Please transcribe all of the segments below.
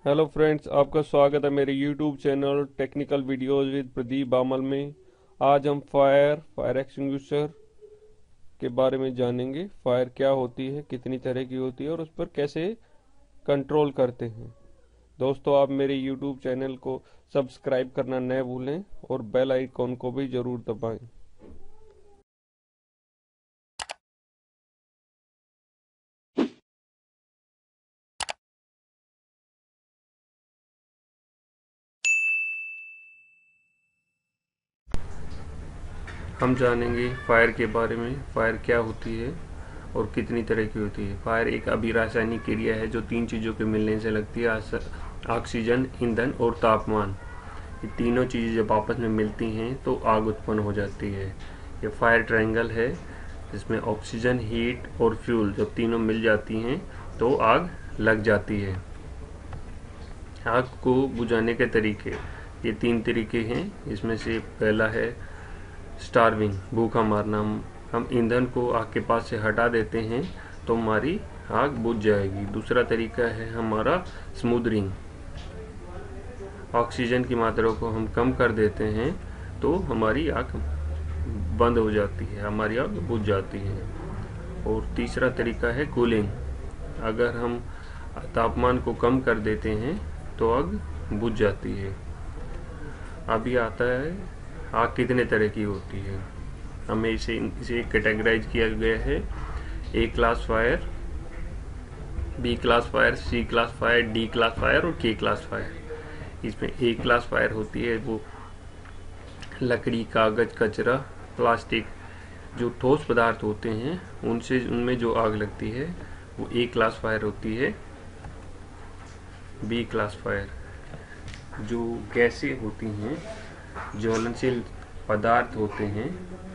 Hello friends, आपका स्वागत है मेरे YouTube channel technical videos with Pradeep Bamal में। आज हम फायर एक्सटिंग्विशर के बारे में जानेंगे। फायर क्या होती है, कितनी तरह की होती है और उस पर कैसे कंट्रोल करते हैं। दोस्तों, आप मेरे यूट्यूब चैनल को सब्सक्राइब करना न भूलें और बेल आइकॉन को भी ज़रूर दबाएं। हम जानेंगे फायर के बारे में। फायर क्या होती है और कितनी तरह की होती है। फायर एक अभिरासायनिक क्रिया है जो तीन चीज़ों के मिलने से लगती है: ऑक्सीजन, ईंधन और तापमान। ये तीनों चीज़ें जब आपस में मिलती हैं तो आग उत्पन्न हो जाती है। ये फायर ट्रायंगल है जिसमें ऑक्सीजन, हीट और फ्यूल जब तीनों मिल जाती हैं तो आग लग जाती है। आग को बुझाने के तरीके, ये तीन तरीके हैं। इसमें से पहला है स्टार्विंग, भूखा मारना। हम ईंधन को आग के पास से हटा देते हैं तो हमारी आग बुझ जाएगी। दूसरा तरीका है हमारा स्मूदरिंग, ऑक्सीजन की मात्रा को हम कम कर देते हैं तो हमारी आग बंद हो जाती है, हमारी आग बुझ जाती है। और तीसरा तरीका है कूलिंग, अगर हम तापमान को कम कर देते हैं तो आग बुझ जाती है। अभी आता है आग कितने तरह की होती है। हमें इसे कैटेगराइज किया गया है: A class fire, B class fire, C class fire, D class fire और के क्लास फायर। इसमें ए क्लास फायर होती है वो लकड़ी, कागज, कचरा, प्लास्टिक, जो ठोस पदार्थ होते हैं उनमें जो आग लगती है वो ए क्लास फायर होती है। बी क्लास फायर जो गैसें होती हैं, ज्वलनशील पदार्थ होते हैं,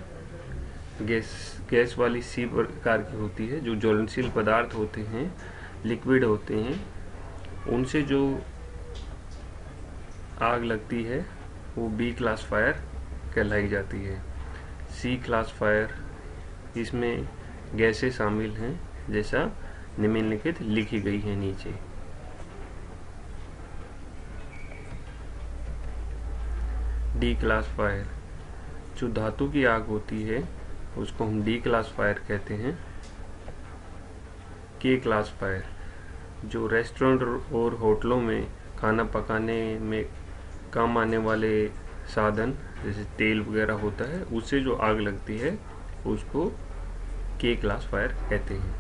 गैस वाली सी प्रकार की होती है। जो ज्वलनशील पदार्थ होते हैं, लिक्विड होते हैं, उनसे जो आग लगती है वो बी क्लास फायर कहलाई जाती है। सी क्लास फायर, इसमें गैसें शामिल हैं जैसा निम्नलिखित लिखी गई है नीचे। डी क्लास फायर, जो धातु की आग होती है उसको हम डी क्लास फायर कहते हैं। के क्लास फायर, जो रेस्टोरेंट और होटलों में खाना पकाने में काम आने वाले साधन जैसे तेल वगैरह होता है उससे जो आग लगती है उसको के क्लास फायर कहते हैं।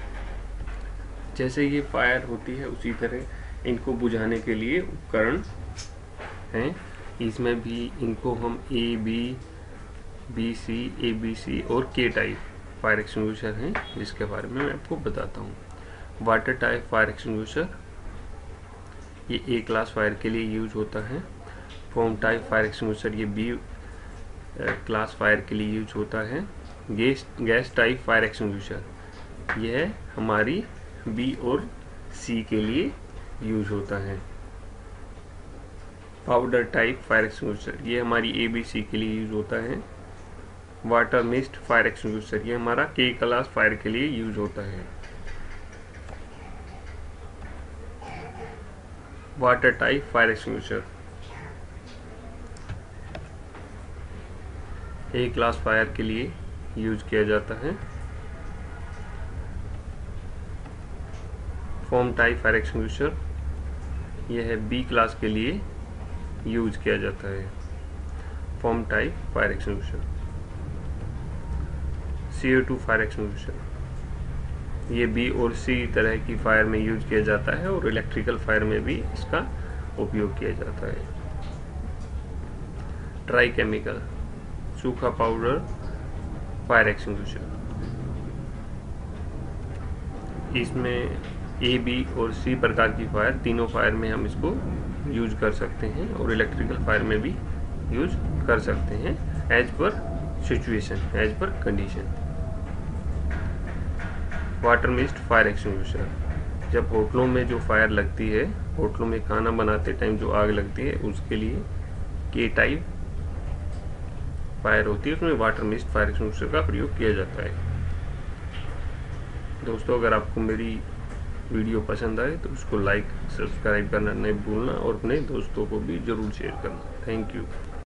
जैसे ये फायर होती है उसी तरह इनको बुझाने के लिए उपकरण हैं। इसमें भी इनको हम ए बी सी और के टाइप फायर एक्सटिंग्विशर हैं जिसके बारे में मैं आपको बताता हूँ। वाटर टाइप फायर एक्सटिंग्विशर, ये ए क्लास फायर के लिए यूज होता है। फोम टाइप फायर एक्सटिंग्विशर, ये बी क्लास फायर के लिए यूज होता है। गैस टाइप फायर एक्सटिंग्विशर, यह हमारी बी और सी के लिए यूज होता है। पाउडर टाइप फायर एक्सटिंग्विशर, ये हमारी ए बी सी के लिए यूज होता है। वाटर मिस्ट फायर एक्सटिंग्विशर, ये हमारा के क्लास फायर के लिए यूज होता है। Water type fire extinguisher A class fire के लिए यूज किया जाता है। फोम टाइप फायर एक्सटिंग्विशर, यह है बी क्लास के लिए यूज किया जाता है। Foam type fire extinguisher. CO2 fire extinguisher, ये बी और सी तरह की फायर में यूज किया जाता है और इलेक्ट्रिकल फायर में भी इसका उपयोग किया जाता है। ड्राई केमिकल, सूखा पाउडर फायर एक्सटिंग्विशर, इसमें ए बी और सी प्रकार की फायर, तीनों फायर में हम इसको यूज कर सकते हैं और इलेक्ट्रिकल फायर में भी यूज कर सकते हैं as per situation, as per condition. Water mist fire extinguisher, जब होटलों में जो फायर लगती है, होटलों में खाना बनाते टाइम जो आग लगती है उसके लिए के टाइप फायर होती है, उसमें वाटर मिस्ट फायर एक्सटिंग्विशर का प्रयोग किया जाता है। दोस्तों, अगर आपको मेरी वीडियो पसंद आए तो उसको लाइक सब्सक्राइब करना नहीं भूलना और अपने दोस्तों को भी ज़रूर शेयर करना। Thank you.